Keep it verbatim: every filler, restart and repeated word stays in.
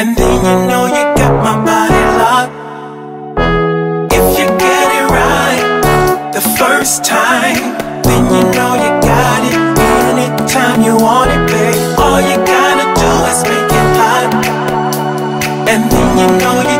and then you know you got my body locked. If you get it right the first time, then you know you got it. Anytime you want it, babe, all you gotta do is make it hot, and then you know you